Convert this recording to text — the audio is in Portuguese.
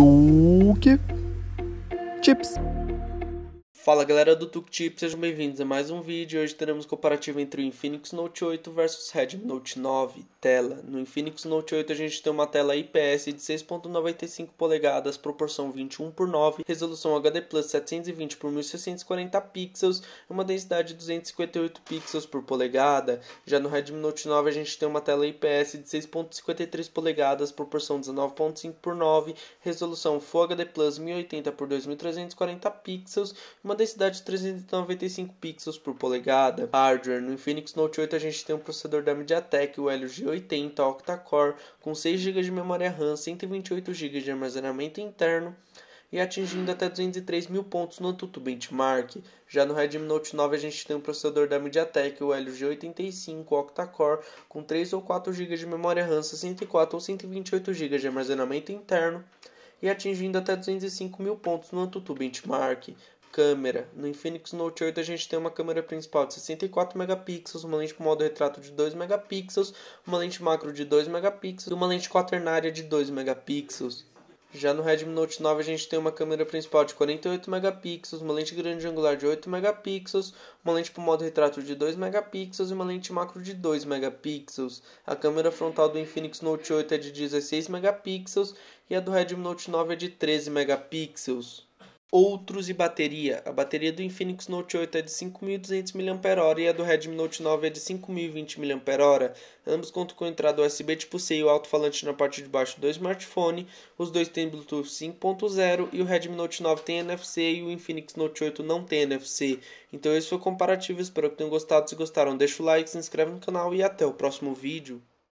Tuk Tips. Fala galera do Tuk Tips, sejam bem-vindos a mais um vídeo. Hoje teremos comparativo entre o Infinix Note 8 versus Redmi Note 9 tela. No Infinix Note 8 a gente tem uma tela IPS de 6.95 polegadas, proporção 21:9, resolução HD Plus 720 por 1640 pixels e uma densidade de 258 pixels por polegada. Já no Redmi Note 9 a gente tem uma tela IPS de 6.53 polegadas, proporção 19.5:9, resolução Full HD Plus 1080 por 2340 pixels e uma densidade de 395 pixels por polegada. Hardware: no Infinix Note 8 a gente tem um processador da MediaTek, o Helio G80 octa-core, com 6 GB de memória RAM, 128 GB de armazenamento interno e atingindo até 203.000 pontos no ANTUTU Benchmark. Já no Redmi Note 9 a gente tem um processador da MediaTek, o Helio G85 octa-core, com 3 ou 4 GB de memória RAM, 64 ou 128 GB de armazenamento interno e atingindo até 205.000 pontos no ANTUTU Benchmark. Câmera: no Infinix Note 8 a gente tem uma câmera principal de 64 megapixels, uma lente com modo retrato de 2 megapixels, uma lente macro de 2 megapixels e uma lente quaternária de 2 megapixels. Já no Redmi Note 9 a gente tem uma câmera principal de 48 megapixels, uma lente grande angular de 8 megapixels, uma lente com modo retrato de 2 megapixels e uma lente macro de 2 megapixels. A câmera frontal do Infinix Note 8 é de 16 megapixels e a do Redmi Note 9 é de 13 megapixels. Outros e bateria: a bateria do Infinix Note 8 é de 5.200 mAh e a do Redmi Note 9 é de 5.020 mAh. Ambos contam com entrada USB tipo C e o alto-falante na parte de baixo do smartphone. Os dois têm Bluetooth 5.0 e o Redmi Note 9 tem NFC e o Infinix Note 8 não tem NFC. Então esse foi o comparativo, espero que tenham gostado. Se gostaram, deixa o like, se inscreve no canal e até o próximo vídeo.